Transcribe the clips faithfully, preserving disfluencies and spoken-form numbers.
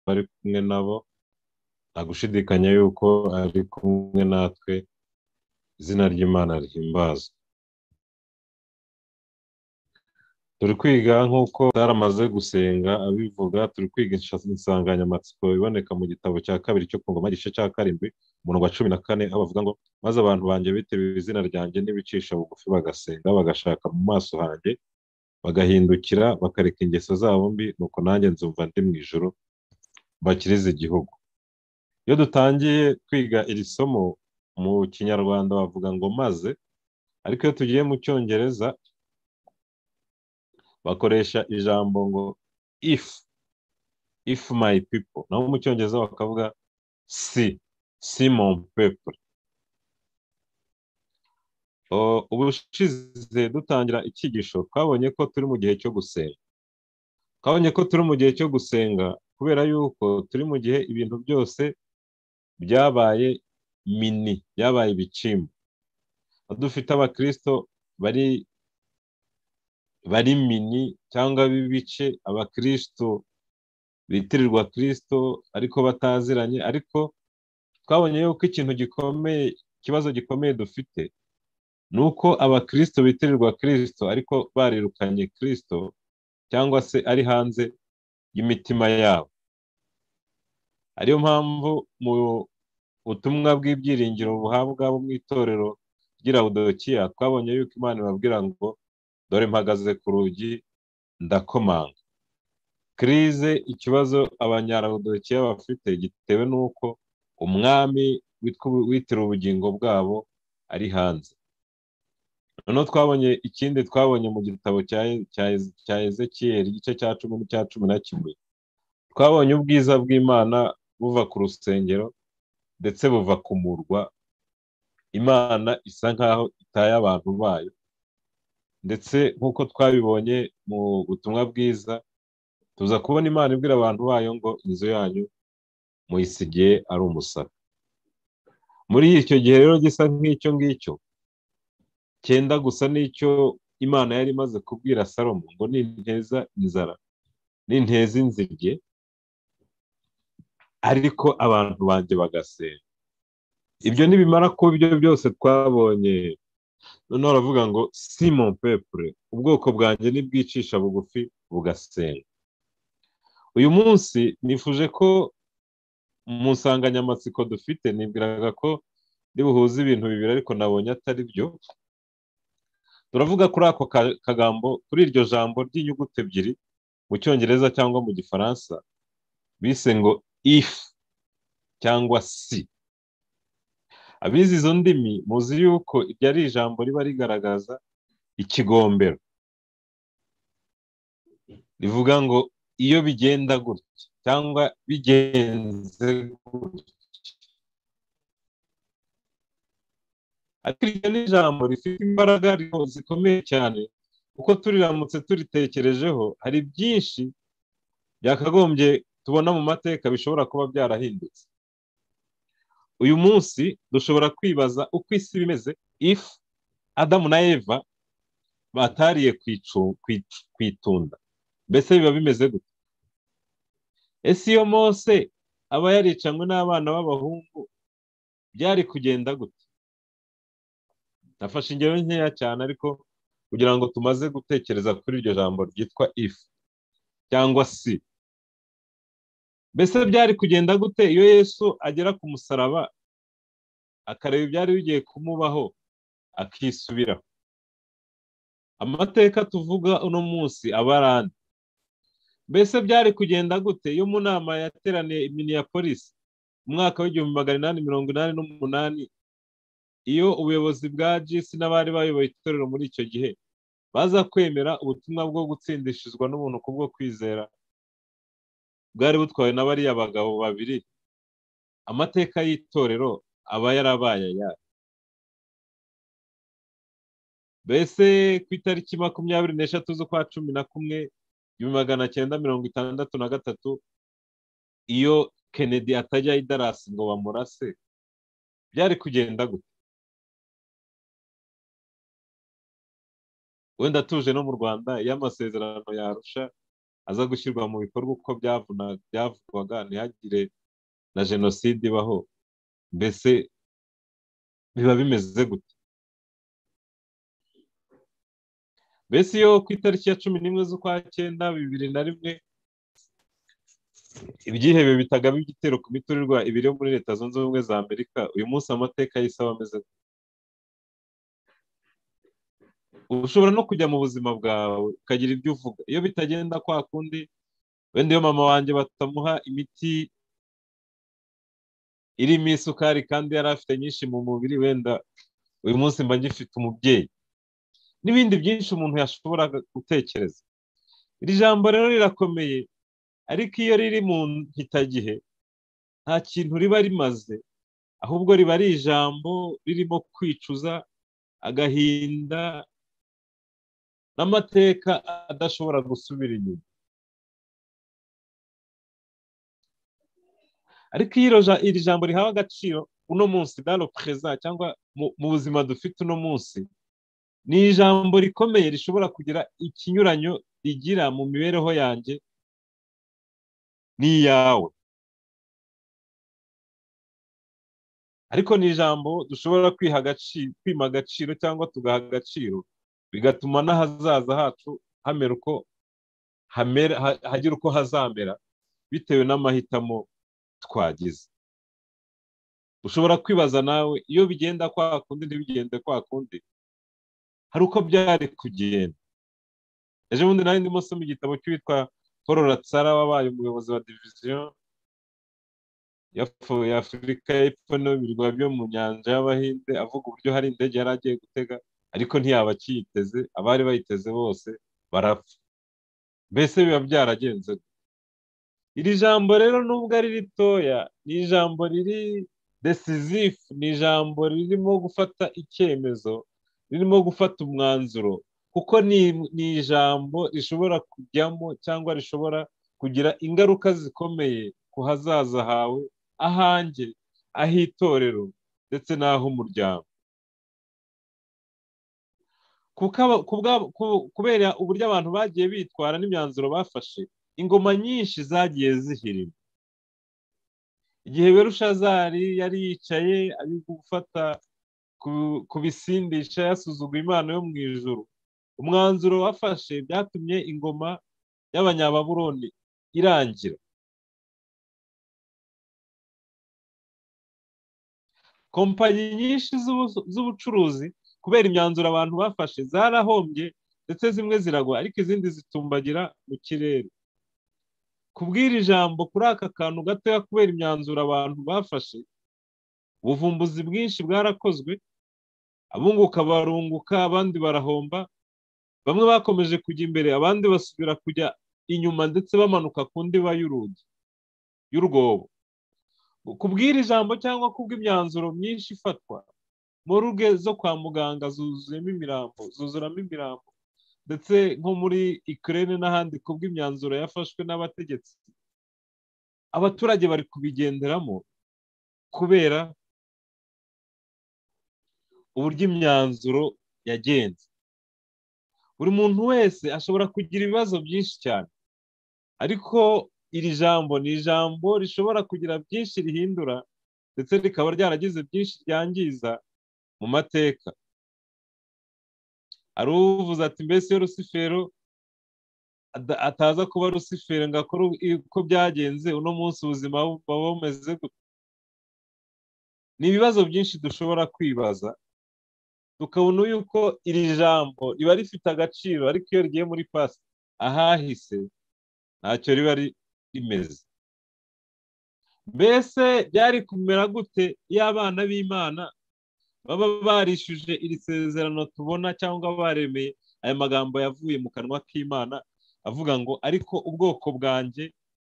ari kumwe nabo, nta gushidikanya yuko ari kumwe natwe, izina ry'Imana rihimbazwe. Turi kwiga nk'uko yaramaze gusenga abivuga, turi kwiga insanganyamatsiko iboneka mu gitabo cya kabiri cyo ku ngoma igice cya karindwi umurongo wa cumi na kane, aho bavuga ngo maze abantu banjye bitewe izina ryanjye n'ibicisha bugufi bagasenga bagashaka mu maso hanjye bagahindukira bakareka ingeso zabo mbi, nuko nanjye nzumva ndi mu ijuru bakirize igihugu. Iyo dutangiye kwiga iri somo mu kinyarwanda bavuga ngo maze, ariko iyo tugiye mu cyongereza bakoresha ijambo ngo if if my people, naho mu cyongereza bakavuga si si mon peuple. Ubushize dutangira icyigisho twabonye ko turi mu gihe cyo gusenga, twabonye ko turi mu gihe cyo gusenga kubera yuko turi mu gihe ibintu byose byabaye mini, byabaye ibicimba. Dufite abakristo bari bari mini cyangwa b'ibice, abakristo bitirirwa kristo ariko bataziranye, ariko twabonye yuko ikintu gikomeye, ikibazo gikomeye dufite ni uko abakristo bitirirwa kristo ariko barirukanye kristo, cyangwa se ari hanze y'imitima yabo. Ariyo mpamvu mu ubutumwa bw'ibyiringiro buhabwa abo mu itorero ry'i Lawodikiya twabonye yuko Imana ibabwira ngo dore mpagaze ku rugi ndakomanga. Krize, ikibazo abanyalawodikiya bafite gitewe n'uko umwami witira ubugingo bwabo ari hanze. Noneho twabonye ikindi, twabonye mu gitabo cya Ezekiyeli igice cya cumi n'icya cumi na kimwe, twabonye ubwiza bw'Imana buva ku rusengero ndetse buva ku murwa. Imana isa nkaho itaye abantu bayo, ndetse nk'uko twabibonye mu butumwa bwiza tuza kubona Imana ibwira abantu bayo ngo inzu yanyu muyisigiye ari umusaka. Muri icyo gihe rero gisa nk'icyo ngicyo cyenda gusa n'icyo Imana yari imaze kubwira Salomo ngo ninteza inzara ninteza inzige ariko abantu banjye bagasenga. Ibyo nibimara kuba ibyo byose twabonye, noneho aravuga ngo si mon peuple, ubwoko bwanjye nibwicisha bugufi bugasenga. Uyu munsi nifuje ko mu nsanganyamatsiko dufite, nibwiraga ko ndibuhuze ibintu bibiri ariko nabonye atari byo. Turavuga kuri ako kagambo, kuri iryo jambo ry'inyuguti ebyiri mu cyongereza cyangwa mu gifaransa bise ngo if cyangwa si. Abizi izo ndimi muzi yuko iryo ari ijambo riba rigaragaza ikigombero, rivuga ngo iyo bigenda gutya cyangwa bigenze gutya. Ariko iryo ni ijambo rifite imbaraga zikomeye cyane, kuko turiramutse turitekerejeho hari byinshi byakagombye tubona mu mateka bishobora kuba byarahindutse. Uyu munsi dushobora kwibaza uko isi bimeze if Adamu na Eva batariye kwitunda, mbese biba bimeze gute? Ese iyo Mose aba yaricanywe n'abana b'abahungu byari kugenda gute? Nafashe ingero nkeya cyane ariko kugira ngo tumaze gutekereza kuri iryo jambo ryitwa if cyangwa si. Mbese byari kugenda gute iyo Yesu agera ku musaraba akareba ibyari bigiye kumubaho akisubiraho? Amateka tuvuga uno munsi abarande. Mbese byari kugenda gute iyo mu nama yateraniye i Minneapolis mu mwaka w'igihumbi magana inani mirongo inani n'umunani, iyo ubuyobozi bwa G C n'abari bayoboye itorero muri icyo gihe baza kwemera ubutumwa bwo gutsindishizwa n'ubuntu kubwo kwizera bwari butwawe na bariya bagabo babiri, amateka y'itorero aba yarabaye ayahe? Mbese ku itariki makumyabiri n'eshatu z'ukwa cumi na kumwe igihumbi magana cyenda mirongo itandatu na gatatu, iyo Kennedy atajya i Dallas ngo bamurase, byari kugenda gute? Wenda tuje no mu Rwanda iyo amasezerano yarusha aza gushyirwa mu bikorwa uko byavugwaga, ntihagire na jenoside ibaho, mbese biba bimeze gute? Mbese iyo ku itariki ya cumi n'imwe z'ukwa cyenda bibiri na rimwe ibyihebe bitagaba igitero ku miturirwa ibiri yo muri Leta Zunze Ubumwe za Amerika, uyu munsi amateka y'isi aba ameze gute? Ushobora no kujya mu buzima bwawe ukagira ibyo uvuga, iyo bitagenda kwa kundi, wenda iyo mama wanjye batamuha imiti irimo isukari kandi yari afite nyinshi mu mubiri, wenda uyu munsi mba ngifite umubyeyi, n'ibindi byinshi umuntu yashobora gutekereza. Iri jambo rero rirakomeye, ariko iyo riri mu mpitagihe nta kintu riba rimaze, ahubwo riba ari ijambo ririmo kwicuza, agahinda, n'amateka adashobora gusubira inyuma. Ariko iyo iri jambo rihawe agaciro uno munsi, dans le présent, cyangwa mu buzima dufite uno munsi, ni ijambo rikomeye rishobora kugira ikinyuranyo rigira mu mibereho yanjye n'iyawe. Ariko ni ijambo dushobora kwiha agaciro, kwima agaciro cyangwa tugaha agaciro, bigatuma n'ahazaza hacu hamera uko hamera, hagira uko hazamera bitewe n'amahitamo twagize. Ushobora kwibaza nawe, iyo bigenda kwa kundi ntibigende kwa kundi, hari uko byari kugenda. Ejo bundi nari ndimo soma igitabo cy'uwitwa Paul Ratsara, wabaye umuyobozi wa diviziyo ya Afurika y'Epfo n'ibirwa byo mu nyanja y'Abahinde, avuga uburyo hari indege yari agiye gutega ariko ntiyaba akiyiteze, abari bayiteze bose barapfa. Mbese biba byaragenze. Iri jambo rero nubwo ari ritoya, ni ijambo riri decisive, ni ijambo ririmo gufata icyemezo, ririmo gufata umwanzuro, kuko ni ijambo rishobora kujyamo cyangwa rishobora kugira ingaruka zikomeye ku hazaza hawe, ahanjye, ah'itorero, ndetse n'ah'umuryango. Kubera uburyo abantu bagiye bitwara n'imyanzuro bafashe, ingoma nyinshi zagiye zihirima. Igihe Berushazari yari yicaye ari gufata ku bisindisha, yasuzuguye Imana yo mu ijuru, umwanzuro wafashe byatumye ingoma y'Abanyababuloni irangira. Kompanyi nyinshi z'ubucuruzi, kubera imyanzuro abantu bafashe, zarahombye ndetse zimwe ziragwa, ariko izindi zitumbagira mu kirere. Kubwira ijambo kuri aka kantu gatoya, kubera imyanzuro abantu bafashe, ubuvumbuzi bwinshi bwarakozwe, abunguka barunguka, abandi barahomba, bamwe bakomeje kujya imbere, abandi basubira kujya inyuma, ndetse bamanuka ku ndiba y'urugi y'urwobo. Kubwira ijambo cyangwa kubw'imyanzuro myinshi ifatwa, moruge zo kwa muganga zuzuyemo imirambo, zuzuramo imirambo, ndetse nko muri Ukraine n'ahandi, kubw'imyanzuro yafashwe n'abategetsi, abaturage bari kubigenderamo kubera uburyo imyanzuro yagenze. Buri muntu wese ashobora kugira ibibazo byinshi cyane, ariko iri jambo ni ijambo rishobora kugira byinshi rihindura, ndetse rikaba ryaragize byinshi ryangiza mu mateka. Hari uvuze ati, mbese iyo Rusifero ataza kuba Rusifero ngo akore uko byagenze, uno munsi ubuzima buba bumeze gute? Ni ibibazo byinshi dushobora kwibaza, tukabona yuko iri jambo riba rifite agaciro, ariko iyo rigiye muri pasi, ahahise, ntacyo riba rimeze. Mbese byari kumera gute iyo abana b'Imana baba barishuje iri sezerano tubona, cyangwa baremeye aya magambo yavuye mu kanwa k'Imana avuga ngo, ariko ubwoko bwanjye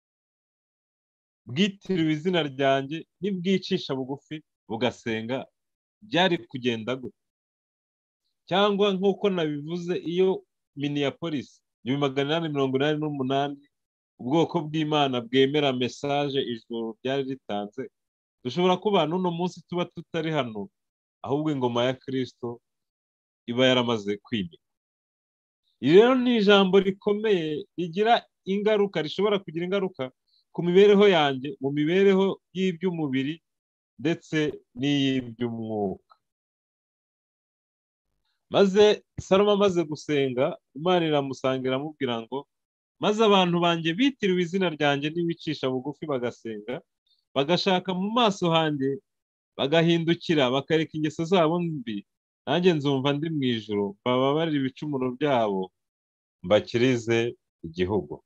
bwitiriwe izina ryanjye nibwicisha bugufi bugasenga, byari kugenda gute? Cyangwa nk'uko nabivuze, iyo Minneapolis igihumbi magana inani mirongo inani n'umunani ubwoko bw'Imana bwemera mesaje ijuru ryari ritanze, dushobora kuba n'uno munsi tuba tutari hano, ahubwo ingoma ya Kristo iba yaramaze kwimika. iri rero ni ijambo rikomeye rigira ingaruka, rishobora kugira ingaruka ku mibereho yanjye, mu mibereho y'iby'umubiri ndetse n'iy'iby'umwuka. Maze Salomo amaze gusenga, Imana iramusanga iramubwira ngo maze abantu banjye bitiriwe izina ryanjye n'ibicisha bugufi bagasenga, bagashaka mu maso hanjye, bagahindukira bakareka ingeso zabo mbi, nanjye nzumva ndi mu ijuru, bababarire ibicumuro byabo, mbakirize igihugu.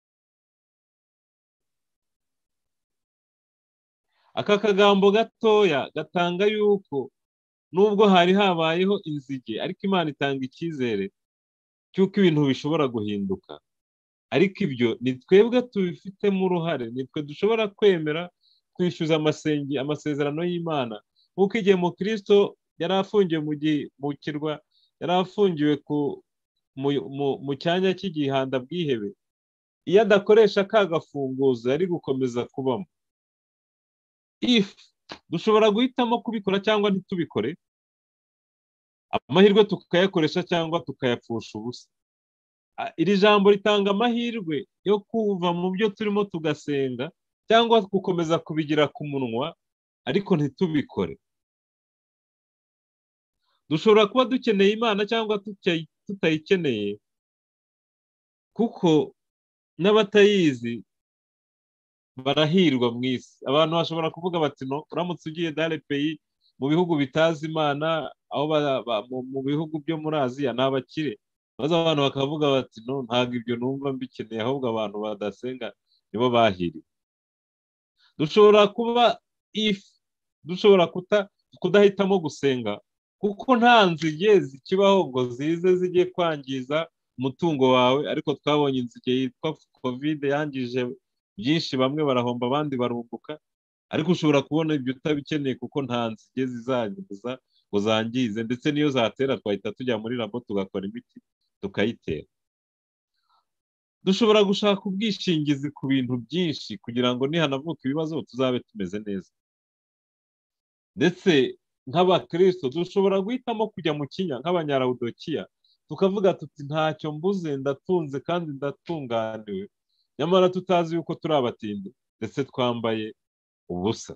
Aka kagambo gatoya gatanga yuko nubwo hari habayeho inzige, ariko Imana itanga icyizere cy'uko ibintu bishobora guhinduka. Ariko ibyo ni twebwe tubifitemo uruhare, ni twe dushobora kwemera kwishyuza amasengi amasezerano y'Imana. Nk'uko igihe mu Kristo yari afungiwe mu kirwa, yari afungiwe mu cyanya cy'igihanda bwihebe, iyo adakoresha ka gafunguzo yari gukomeza kubamo. If dushobora guhitamo kubikora cyangwa ntitubikore, amahirwe tukayakoresha cyangwa tukayapfusha ubusa. Iri jambo ritanga amahirwe yo kuva mu byo turimo tugasenga cyangwa gukomeza kubigira ku munwa, ariko ntitubikore. Dushobora kuba dukeneye Imana cyangwa tutayikeneye, kuko n'abatayizi barahirwa mu isi. Abantu bashobora kuvuga bati no, uramutse ugiye dans les pays, mu bihugu bitazi Imana, aho mu bihugu byo muri Aziya ni abakire. Maze abantu bakavuga bati no, ntabwo ibyo numva mbikeneye, ahubwo abantu badasenga nibo bahiriwe. Dushobora kuba if dushobora kudahitamo gusenga, kuko nta nzige zikibaho ngo zize zijye kwangiza umutungo wawe, ariko twabonye inzige yitwa covid yangije byinshi, bamwe barahomba abandi barunguka. Ariko ushobora kubona ibyo utabikeneye kuko nta nzige zizangiza ngo zangize, ndetse niyo zatera twahita tujya muri labo tugakora imiti tukayitera. Dushobora gushaka ubwishingizi ku bintu byinshi kugira ngo nihanavuka ibibazo tuzabe tumeze neza. Ndetse nk'abakristo dushobora guhitamo kujya mu kinya nk'abanyalawudokiya, tukavuga tuti ntacyo mbuze, ndatunze kandi ndatunganiwe, nyamara tutazi yuko turi abatindi ndetse twambaye ubusa.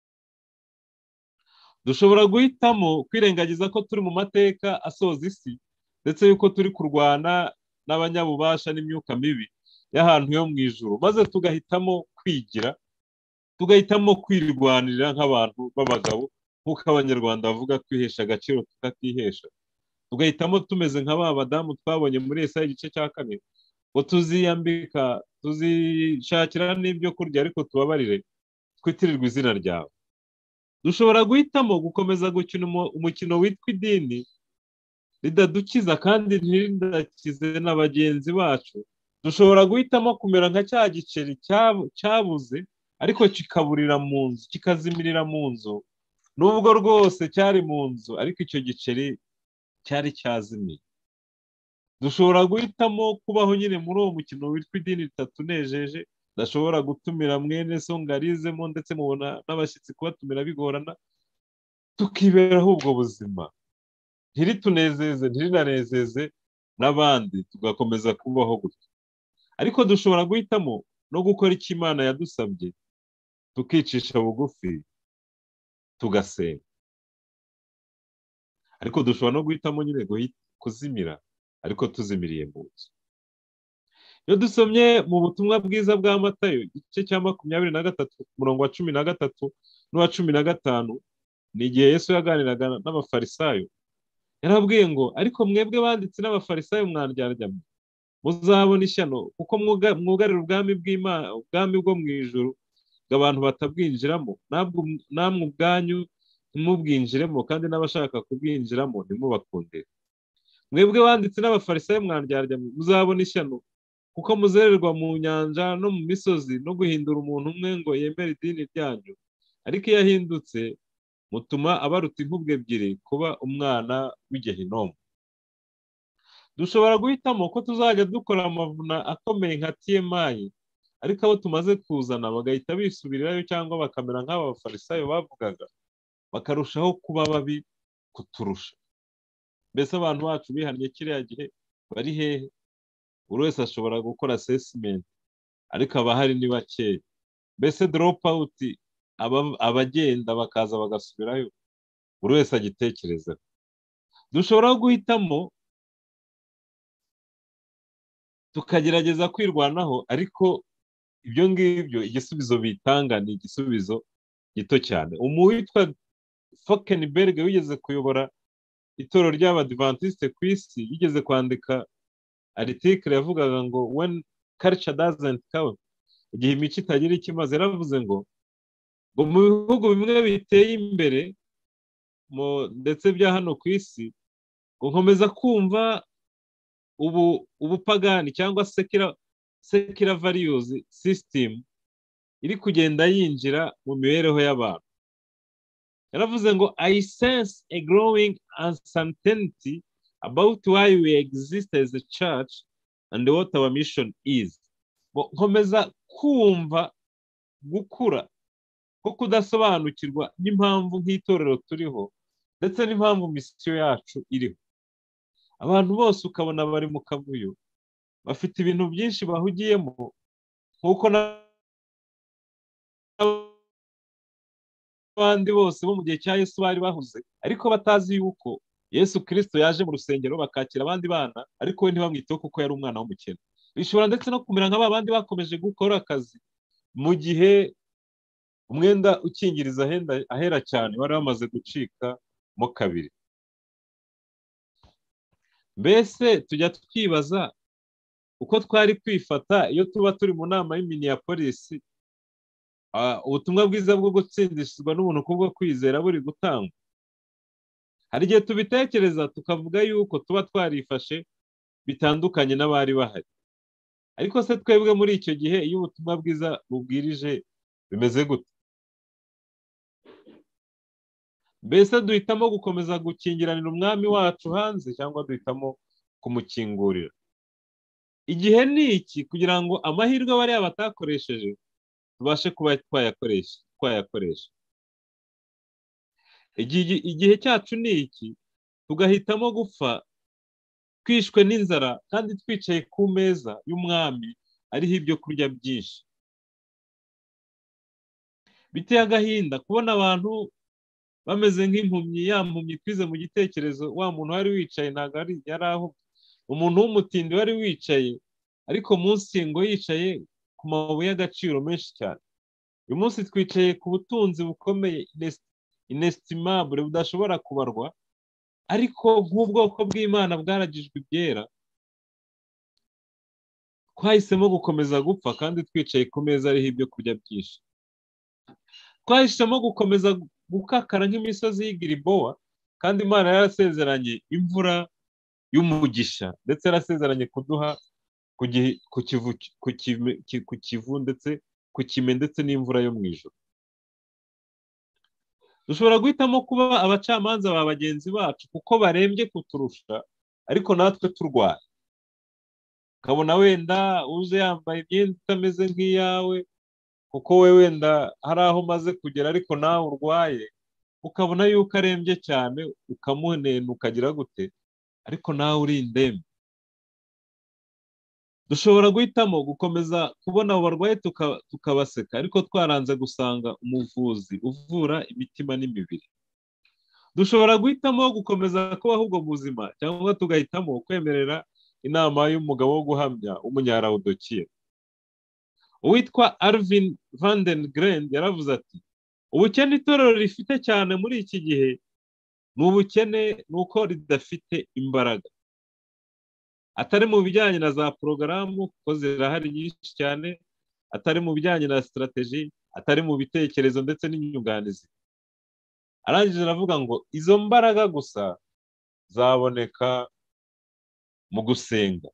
Dushobora guhitamo kwirengagiza ko turi mu mateka asoza isi, ndetse yuko turi kurwana n'abanyabubasha n'imyuka mibi y'ahantu yo mu ijuru, maze tugahitamo kwigira, tugahitamo kwirwanirira nk'abantu b'abagabo, nk'uko Abanyarwanda bavuga kwihesha agaciro tukakihesha. Tugahitamo tumeze nka ba badamu twabonye muri Yesaya igice cya kane, ngo tuziyambika, tuzishakira n'ibyo kurya, ariko tubabarire, twitirirwe izina ryawe. Dushobora guhitamo gukomeza gukina umukino witwa idini, ridadukiza kandi ntiridakize na bagenzi bacu. Dushobora guhitamo kumera nka cya giceri cyabuze, ariko kikaburira mu nzu, kikazimirira mu nzu, nubwo rwose cyari mu nzu, ariko icyo giceri cyari cyazimiye. Dushobora guhitamo kubaho nyine muri uwo mukino witwa idini ritatunejeje. Ndashobora gutumira mwene so ngarizemo, ndetse mubona n'abashyitsi kubatumira bigorana, tukiberaho ubwo buzima, ntiritunezeze ntirinanezeze n'abandi, tugakomeza kubaho gutyo. Ariko dushobora guhitamo no gukora icyo Imana yadusabye, tukicisha bugufi, tugasenga. Ariko dushobora no guhitamo nyine kuzimira, ariko tuzimiriye mu nzu. Iyo dusomye mu butumwa bwiza bwa Matayo igice cya makumyabiri na gatatu umurongo wa cumi na gatatu n'uwa cumi na gatanu, ni igihe Yesu yaganiraga n'abafarisayo, yarabwiye ngo ariko mwebwe banditsi n'abafarisayo mwandyarya, muzabona ishyano, kuko mwugarira ubwami bw'Imana, ubwami bwo mu ijuru bw'abantu batabwinjiramo. Namwe ubwanyu ntimubwinjiremo, kandi n'abashaka kubwinjiramo ntimubakundire. Mwebwe banditsi n'abafarisayo mwandyarya, muzabona ishyano, kuko muzererwa mu nyanja no mu misozi no guhindura umuntu umwe ngo yemere idini ryanyu, ariko iyo ahindutse mutuma abaruta inkubwe ebyiri kuba umwana w'igehinomu. Dushobora guhitamo ko tuzajya dukora amavuna akomeye nka T M I, ariko abo tumaze kuzana bagahita bisubirirayo, cyangwa bakamera nk'aba bafarisayo bavugaga, bakarushaho kuba babi kuturusha. Mbese abantu bacu bihannye kiriya gihe bari hehe? Buri wese ashobora gukora assessment, ariko abahari ni bakeya. Mbese drop out, aba- abagenda bakaza bagasubirayo, buri wese agitekerezaho. Dushobora guhitamo tukagerageza kwirwanaho, ariko ibyo ngibyo igisubizo bitanga ni igisubizo gito cyane. Umuntu witwa Falkenberg wigeze kuyobora itorero ry'Abadventiste ku isi yigeze kwandika article yavugaga ngo when culture doesn't count, igihe imico itagira ikimaze. Yaravuze ngo ngo mu bihugu bimwe biteye imbere mu ndetse bya hano ku isi, ngo nkomeza kumva ubu ubupagani cyangwa secular secular values system iri kugenda yinjira mu mibereho y'abantu. Yaravuze ngo I sense a growing uncertainty about why we exist as a church and what our mission is. Ngo nkomeza kumva gukura ko kudasobanukirwa n'impamvu nk'itorero turiho ndetse n'impamvu misiyo yacu iriho. Abantu bose ukabona bari mu kavuyo, bafite ibintu byinshi bahugiyemo, nk'uko n'abandi bose bo mu gihe cya Yesu bari bahuze, ariko batazi yuko Yesu Kristo yaje mu rusengero bakakira abandi bana, ariko we ntibamwiteho kuko yari umwana w'umukene. Bishobora ndetse no kumera nka ba bandi bakomeje gukora akazi mu gihe umwenda ukingiriza ahenda- ahera cyane wari wamaze gucika mo kabiri. Mbese tujya twibaza uko twari kwifata iyo tuba turi mu nama y'Iminneapolis, ah, ubutumwa bwiza bwo gutsindishizwa n'ubuntu kubwo kwizera buri gutangwa. Hari igihe tubitekereza tukavuga yuko tuba twarifashe bitandukanye n'abari bahari, ariko se twebwe muri icyo gihe iyo ubutumwa bwiza bubwirije bimeze gute? Mbese duhitamo gukomeza gukingiranira umwami wacu hanze cyangwa duhitamo kumukingurira? Igihe ni iki kugira ngo amahirwe bariya batakoresheje tubashe kuba twayakoresha twayakoresha. Igihe igihe cyacu ni iki tugahitamo gupfa twishwe n'inzara kandi twicaye ku meza y'umwami ariho ibyo kurya byinshi. Biteye agahinda kubona abantu bameze nk'impumyi, ya mpumyi twize mu gitekerezo, wa muntu wari wicaye ntabwo ari yari aho, umuntu w'umutindi wari wicaye, ariko munsi ngo yicaye ku mabuye y'agaciro menshi cyane. Uyu munsi twicaye ku butunzi bukomeye inestimable budashobora kubarwa, ariko nk'ubwoko bw'Imana bwaragijwe ibyera, twahisemo gukomeza gupfa kandi twicaye ku meza ariho ibyo kurya byinshi. Twahisemo gukomeza gukakara nk'imisozi y'i Gilibowa, kandi Imana yarasezeranye imvura y'umugisha, ndetse yarasezeranye kuduha ku gihe- ku kivu ku kime- ki- ku kivu ndetse ku kime ndetse n'imvura yo mu ijuru. Dushobora guhitamo kuba abacamanza ba bagenzi bacu kuko barembye kuturusha, ariko natwe turwaye. Ukabona wenda uje yambaye imyenda itameze nk'iyawe kuko we wenda hari aho umaze kugera, ariko nawe urwaye, ukabona yuko arembye cyane, ukamunena ukagira gute, ariko nawe uri indembe. Dushobora guhitamo gukomeza kubona abo barwayi tuka- tukabaseka, ariko twaranze gusanga umuvuzi uvura imitima n'imibiri. Dushobora guhitamo gukomeza kubaho ubwo buzima, cyangwa tugahitamo kwemerera inama y'umugabo wo guhamya w'umunyalawudikiya. Uwitwa Alvin van den Grend yaravuze ati ubukene itorero rifite cyane muri iki gihe ni ubukene ni uko ridafite imbaraga, atari mu bijyanye na za porogaramu kuko zirahari nyinshi cyane, atari mu bijyanye na sitarateji, atari mu bitekerezo ndetse n'inyunganizi. Arangije aravuga ngo izo mbaraga gusa zaboneka mu gusenga.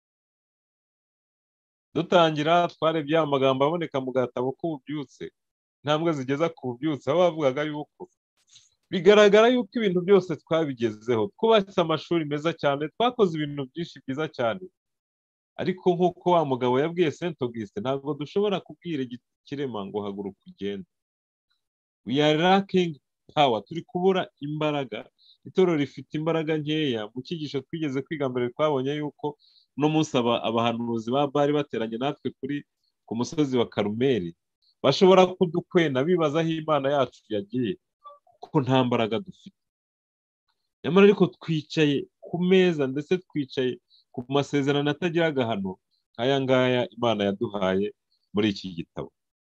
Dutangira twarebye amagambo aboneka mu gatabo k'ububyutse, intambwe zigeza ku bubyutse, aho bavugaga yuko bigaragara yuko ibintu byose twabigezeho, twubatse amashuri meza cyane, twakoze ibintu byinshi byiza cyane, ariko nk'uko wa mugabo yabwiye Saint Augustin, ntabwo dushobora kubwira ikirema ngo haguruka ugende. We are lacking power, turi kubura imbaraga, itorero rifite imbaraga nkeya. Mu cyigisho twigeze kwiga mbere twabonye yuko uno munsi abahanuzi ba Bali bateranye natwe kuri ku musozi wa Karumeli bashobora kudukwena bibaza aho Imana yacu yagiye kuko nta mbaraga dufite. Nyamara ariko twicaye ku meza ndetse twicaye ku masezerano atagira agahano nk'aya ngaya Imana yaduhaye muri iki gitabo.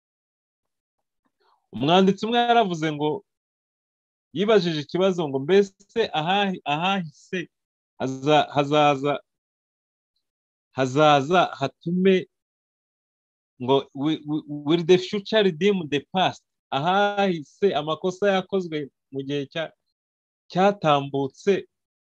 Umwanditsi umwe yaravuze ngo yibajije ikibazo ngo mbese ahahise hazaza hazaza hatume ngo will the future redeem the past, ahahise amakosa yakozwe mu gihe cyatambutse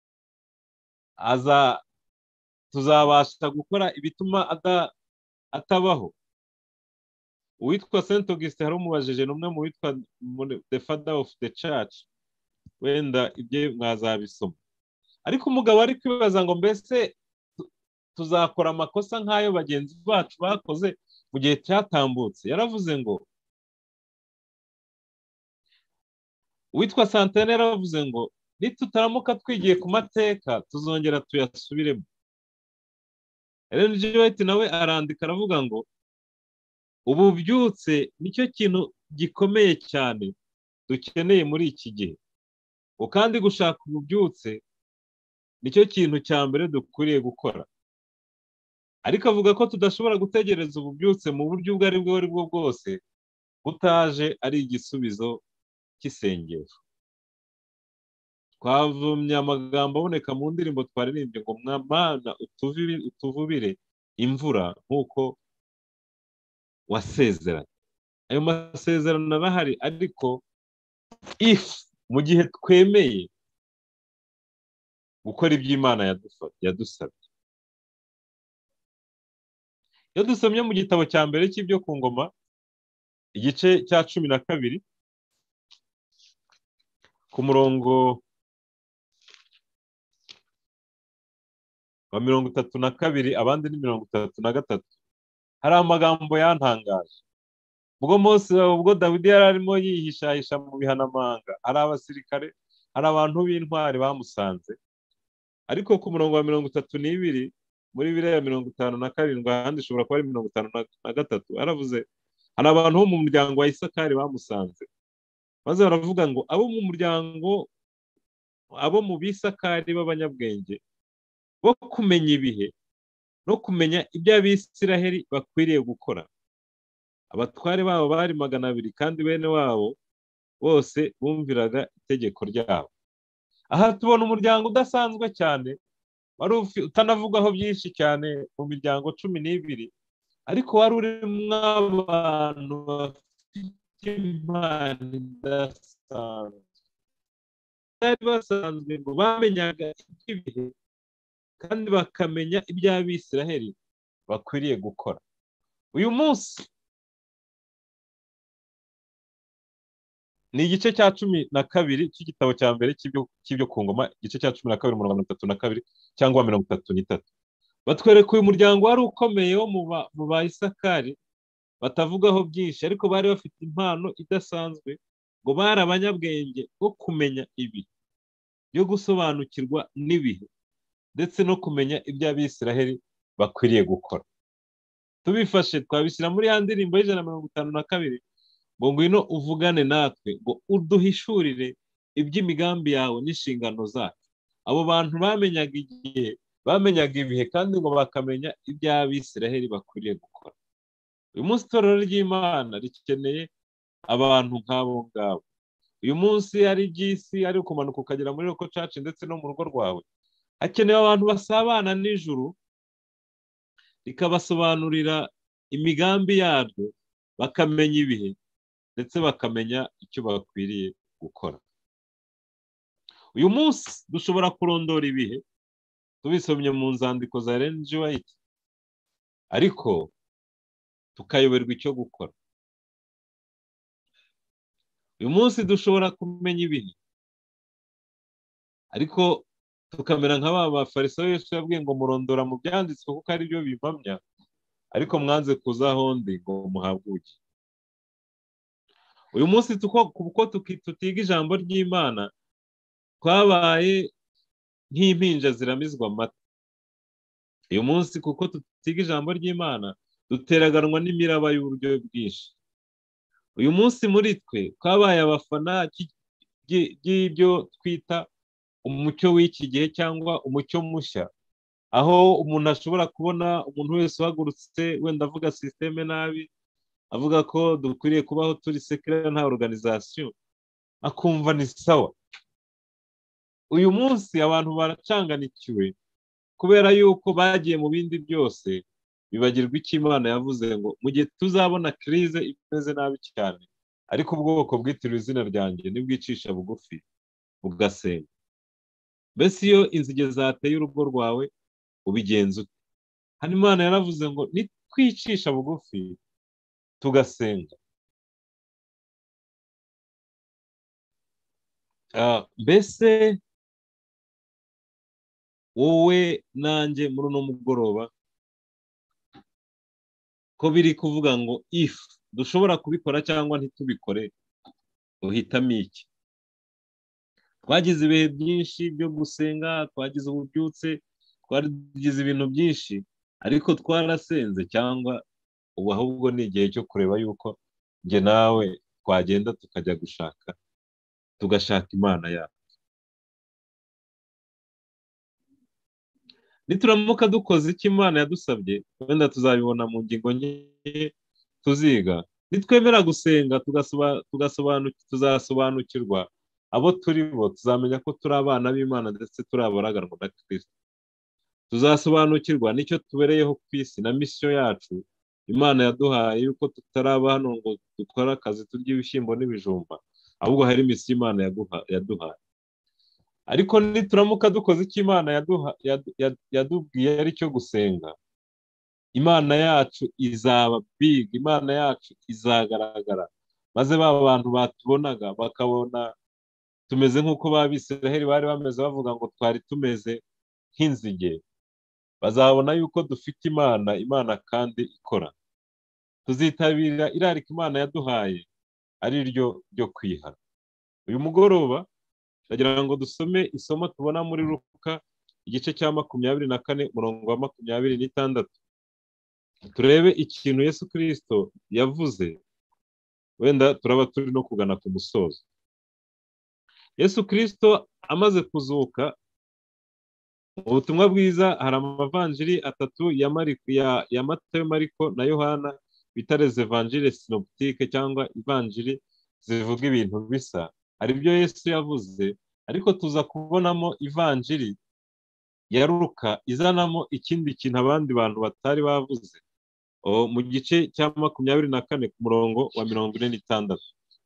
aza tuzabasha gukora ibituma atabaho. Uwitwa Saint Augustin hari umubajije n'umwe mu witwa the father of the church, wenda ibyo mwazabisoma. Ariko umugabo ari kwibaza ngo mbese tuzakora amakosa nk'ayo bagenzi bacu bakoze mu gihe cyatambutse. Yaravuze ngo uwitwa Santene yaravuze ngo nitutaramuka twigiye ku mateka tuzongera tuyasubiremo. Ellen G. White nawe arandika aravuga ngo ububyutse nicyo kintu gikomeye cyane dukeneye muri iki gihe, kandi gushaka ububyutse nicyo kintu cya mbere dukwiriye gukora. Ariko avuga ko tudashobora gutegereza ububyutse mu buryo ubwo ari bwo ari bwo bwose butaje ari igisubizo cy'isengesho. Twavumye amagambo aboneka mu ndirimbo twaririmbye ngo Mana utuvubire imvura nk'uko wasezeranye. Ayo masezerano arahari, ariko if mu gihe twemeye gukora ibyo Imana yadusabye. Iyo dusomye mu gitabo cya mbere cy'ibyo ku ngoma igice cya cumi na kabiri ku murongo wa mirongo itatu na kabiri abandi ni mirongo itatu na gatatu, hari amagambo yantangaje. Ubwo Mose ubwo Dawidi yari arimo yihishahisha mu bihanamanga, hari abasirikare, hari abantu b'intwari bamusanze. Ariko ku murongo wa mirongo itatu n'ibiri muri Bibiliya mirongo itanu na karindwi ahandi ishobora kuba ari mirongo itanu na gatatu, aravuze hari abantu bo mu muryango wa Isakari bamusanze, maze baravuga ngo abo mu muryango abo mu Bisakari b'abanyabwenge bo kumenya ibihe no kumenya ibyo Abisiraheli bakwiriye gukora. Abatware babo bari magana abiri kandi bene wabo bose bumviraga itegeko ryabo. Aha tubona umuryango udasanzwe cyane wari utanavugwaho byinshi cyane mu miryango cumi n'ibiri, ariko wari urimo abantu bafite impano idasanzwe. Bari basanzwe ngo bamenyaga ibihe kandi bakamenya ibyo Abisiraheli bakwiriye gukora. Uyu munsi ni igice cya cumi na kabiri cy'igitabo cya mbere cy'ibyo ku ngoma, igice cya cumi na kabiri mirongo itatu na kabiri cyangwa mirongo itatu n'itatu. Batwereka uyu muryango wari ukomeye wo mu ba Isakari batavugaho byinshi, ariko bari bafite impano idasanzwe, ngo bari abanyabwenge bwo kumenya ibihe, byo gusobanukirwa n'ibihe, ndetse no kumenya ibyo Abisiraheli bakwiriye gukora. Tubifashe twabishyira muri ya ndirimbo y'ijana na mirongo itanu na kabiri ngo ngwino uvugane natwe, ngo uduhishurire iby'imigambi yawe n'inshingano zacu. Abo bantu bamenyaga igihe, bamenyaga ibihe, kandi ngo bakamenya ibyo Abisiraheli bakwiriye gukora. Uyu munsi itorero ry'Imana rikeneye abantu nk'abo ngabo. Uyu munsi ari iby'isi, ari ukumanuka ukagera muri Local Church ndetse no mu rugo rwawe, hakenewe abantu basabana n'ijuru, rikabasobanurira imigambi yaryo, bakamenya ibihe ndetse bakamenya icyo bakwiriye gukora. Uyu munsi dushobora kurondora ibihe tubisomye mu nzandiko za Ellen G. White, ariko tukayoberwa icyo gukora. Uyu munsi dushobora kumenya ibihe, ariko tukamera nka ba bafarisayo Yesu yabwiye ngo murondora mu byanditswe kuko ari byo bimpamya, ariko mwanze kuza aho ndi ngo muhabwe ubugingo. Uyu munsi kuko tutiga ijambo ry'Imana, twabaye nk'impinja ziramizwa amata. Uyu munsi kuko tutiga ijambo ry'Imana duteraganwa n'imiraba y'uburyo bwinshi. Uyu munsi muri twe twabaye abafana by'ibyo twita umucyo w'iki gihe cyangwa umucyo mushya, aho umuntu ashobora kubona umuntu wese uhagurutse wenda avuga sisiteme nabi, avuga ko dukwiriye kubaho turi sekera nta organization, akumva ni sawa. Uyu munsi abantu baracanganikiwe kubera yuko bagiye mu bindi byose, bibagirwa icyo Imana yavuze ngo mu gihe tuzabona crise imeze nabi cyane, ariko ubwoko bwitiriwe izina ryanjye nibwicisha bugufi bugasenga. Mbese iyo inzige zateye urugo rwawe ubigenza ute? Hano Imana yaravuze ngo nitwicisha bugufi tugasenga. Ah, mbese wowe nanjye muri uno mugoroba ko biri kuvuga ngo if dushobora kubikora cyangwa ntitubikore, uhitamo iki? Twagize ibihe byinshi byo gusenga, twagize ububyutse, twagize ibintu byinshi, ariko twarasenze cyangwa ubu ahubwo ni igihe cyo kureba yuko njye nawe twagenda tukajya gushaka tugashaka Imana yacu. Nituramuka dukoze icyo Imana yadusabye, wenda tuzabibona mu ngingo nke tuziga. Nitwemera gusenga tuzasobanukirwa abo turi bo, tuzamenya ko turi abana b'Imana ndetse turi abaraganwa na Kristo. Tuzasobanukirwa n'icyo tubereyeho ku isi na misiyo yacu Imana yaduhaye, yuko tutaraba hano ngo dukore akazi turya ibishyimbo n'ibijumba, ahubwo hari misiyo Imana yaduhaye. Ariko nituramuka dukoze icyo Imana yadubwiye ari cyo gusenga, Imana yacu izaba big, Imana yacu izagaragara, maze ba bantu batubonaga bakabona tumeze nk'uko b'Abisiraheli bari bameze, bavuga ngo twari tumeze nk'inzige, bazabona yuko dufite Imana, Imana kandi ikora. Tuzitabira irarika Imana yaduhaye ari ryo ryo kwihana. Uyu mugoroba ndagira ngo dusome isomo tubona muri Luka igice cya makumyabiri na kane umurongo wa makumyabiri n'itandatu. Turebe ikintu Yesu Kristo yavuze, wenda turaba turi no kugana ku musozo. Yesu Kristo amaze kuzuka, mu butumwa bwiza hari amavanjiri atatu ya Mariko, ya, ya Matayo, Mariko na Yohana bita les evangiles synoptiques cyangwa ivanjiri zivuga ibintu bisa. Hari ibyo Yesu yavuze, ariko tuza kubonamo ivanjiri ya Luka izanamo ikindi kintu abandi bantu batari bavuze. O, mu gice cya makumyabiri na kane ku murongo wa mirongo ine n'itandatu.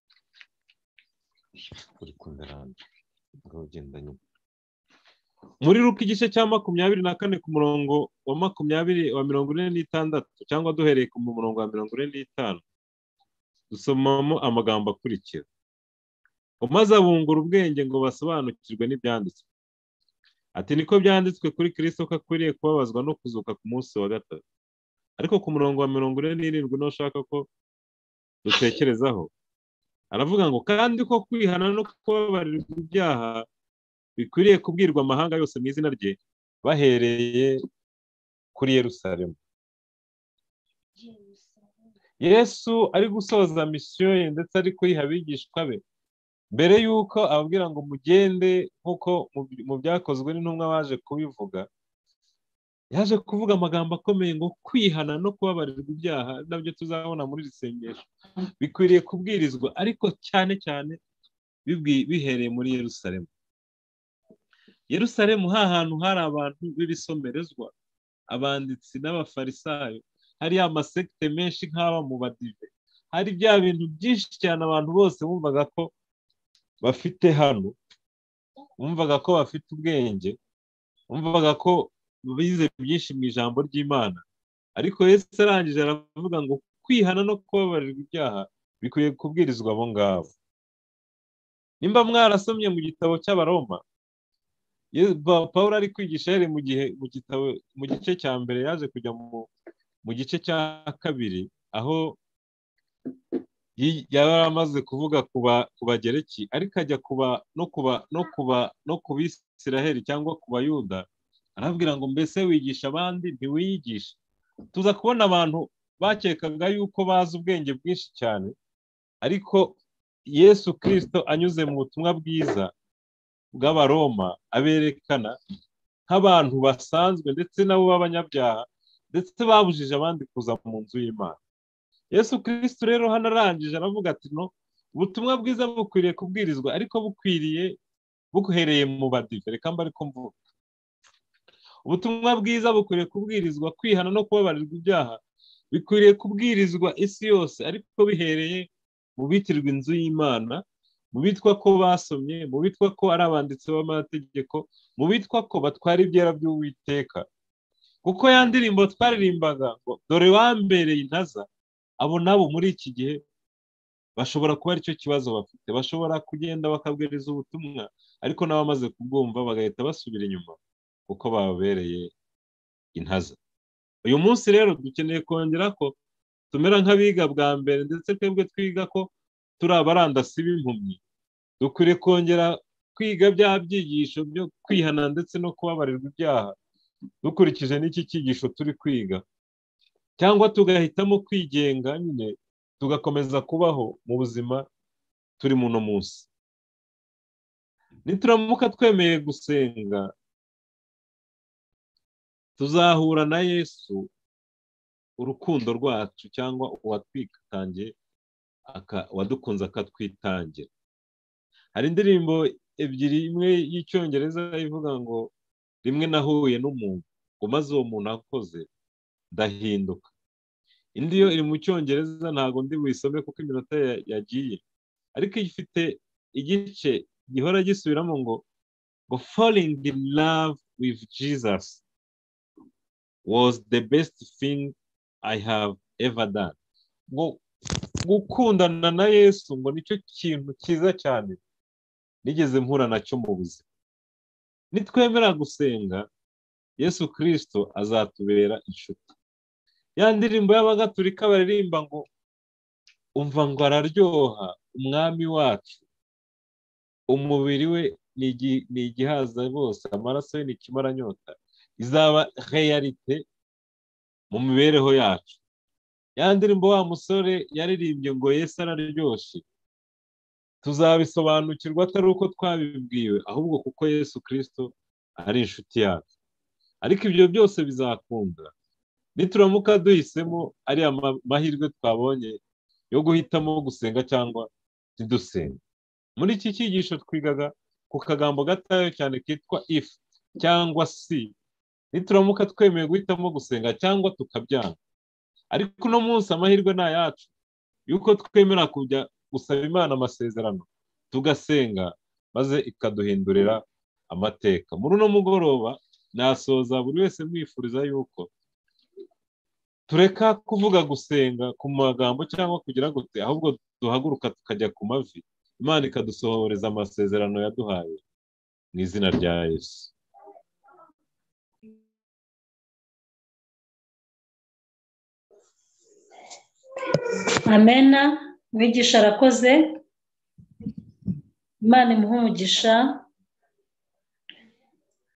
Muri Luka igice cya makumyabiri na kane ku murongo wa makumyabiri wa mirongo ine n'itandatu, cyangwa duhereye ku murongo wa mirongo ine n'itanu, dusomamo amagambo akurikira. Umaze abungura ubwenge ngo basobanukirwe n'ibyanditswe. Ati niko byanditswe kuri Kristo ko akwiriye kubabazwa no kuzuka ku munsi wa gatatu. Ariko ku murongo wa mirongo ine n'irindwi no ushaka ko dutekerezaho, aravuga ngo kandi ko kwihana no kubabarirwa ibyaha bikwiriye kubwirwa amahanga yose mu izina rye, bahereye kuri Yerusalemu. Yesu ari gusoza misiyo ye ndetse ari kuyiha abigishwa be, mbere yuko ababwira ngo mugende nk'uko mu byakozwe n'intumwa baje kubivuga, yaje kuvuga amagambo akomeye ngo kwihana no kubabarirwa ibyaha, nabyo tuzabona muri iri sengesho, bikwiriye kubwirizwa, ariko cyane cyane bihereye muri Yerusalemu. Yerusalemu ha hantu hari abantu b'ibisomerezwa, abanditsi n'abafarisayo, hari amasekte menshi nk'aba mu badive, hari bya bintu byinshi cyane abantu bose bumvaga ko bafite hano, bumvaga ko bafite ubwenge, bumvaga ko bize byinshi mu ijambo ry'Imana. Ariko Yesu arangije aravuga ngo kwihana no kubabarirwa ibyaha bikwiye kubwirizwa abo ngabo. Nimba mwarasomye mu gitabo cy'Abaroma, Pawulo ari kwigisha yari mu gihe mu gitabo mu gice cya mbere, yaje kujya mu mu gice cya kabiri, aho yaba amaze kuvuga ku bagereki ariko ajya kuba no kuba no kuba no ku Bisiraheli cyangwa ku Bayuda, arabwira ngo mbese wigisha abandi ntiwiyigisha. Tuza kubona abantu bakekaga yuko bazi ubwenge bwinshi cyane, ariko Yesu Kristo anyuze mu butumwa bwiza bw'Abaroma aberekana nk'abantu basanzwe ndetse nabo b'abanyabyaha, ndetse babujije abandi kuza mu nzu y'Imana. Yesu Kristo rero hano arangije aravuga ati no, ubutumwa bwiza bukwiriye kubwirizwa, ariko bukwiriye buhereye mu badive. Reka mba ariko mvuga, ubutumwa bwiza bukwiriye kubwirizwa, kwihana no kubabarirwa ibyaha bikwiriye kubwirizwa isi yose, ariko bihereye mu bitirwa inzu y'Imana, mu bitwa ko basomye, mu bitwa ko ari abanditsi b'amategeko, mu bitwa ko batwara ibyera by'Uwiteka. Kuko ya ndirimbo twaririmbaga ngo dore wambereye intaza, abo nabo muri iki gihe bashobora kuba aricyo kibazo bafite. Bashobora kugenda bakabwiriza ubutumwa, ariko n'abamaze kubwumva bagahita basubira inyuma kuko bababereye intaza. Uyu munsi rero dukeneye kongera ko tumera nk'abiga bwa mbere, ndetse twebwe twiga ko turi abarandasi b'impumyi. Dukwiriye kongera kwiga bya byigisho byo kwihana ndetse no kubabarirwa ibyaha dukurikije n'iki cyigisho turi kwiga, cyangwa tugahitamo kwigenga nyine tugakomeza kubaho mu buzima turi muno munsi. Nituramuka twemeye gusenga, tuzahura na Yesu, urukundo rwacu cyangwa uwatwitangiye wadukunze akatwitangira. Hari indirimbo ebyiri, imwe y'icyongereza ivuga ngo rimwe nahuye n'umuntu ngo maze uwo muntu akoze ndahinduka. Indi yo iri mu cyongereza, ntago ndi buyisome kuko iminota yagiye, ariko ifite igice gihora gisubiramo ngo ngo falling in love with Jesus was the best thing I have ever done. Ngo gukundana na Yesu ngo nicyo kintu cyiza cyane nigeze mpura nacyo mu buzima. Nitwemera gusenga, Yesu Kristo azatubera inshuti. Ya ndirimbo y'Abagatulika baririmba ngo umva ngo araryoha umwami wacu, umubiri we ni igihaza bose, amaraso ye ni ikimaranyota, izaba realite mu mibereho yacu. Ya ndirimbo wa musore yaririmbye ngo Yesu araryoshye, tuzabisobanukirwa atari uko twabibwiwe, ahubwo kuko Yesu Kristo ari inshuti yacu. Ariko ibyo byose bizakunda nituramuka duhisemo ari amahirwe twabonye yo guhitamo gusenga cyangwa ntidusenga. Muri iki cyigisho twigaga ku kagambo gatoya cyane kitwa if cyangwa si. Nituramuka twemeye guhitamo gusenga cyangwa tukabyanga, ariko uno munsi amahirwe ni ayacu yuko twemera kujya gusaba Imana amasezerano, tugasenga, maze ikaduhindurira amateka. Muri uno mugoroba nasoza buri wese mwifuriza yuko tureka kuvuga gusenga ku magambo cyangwa kugira ngo te, ahubwo duhaguruka tukajya ku mavi, Imana ikadusohoreza amasezerano yaduhaye mu izina rya Yesu. Amena. Mwigisha arakoze, Imana imuhe umugisha.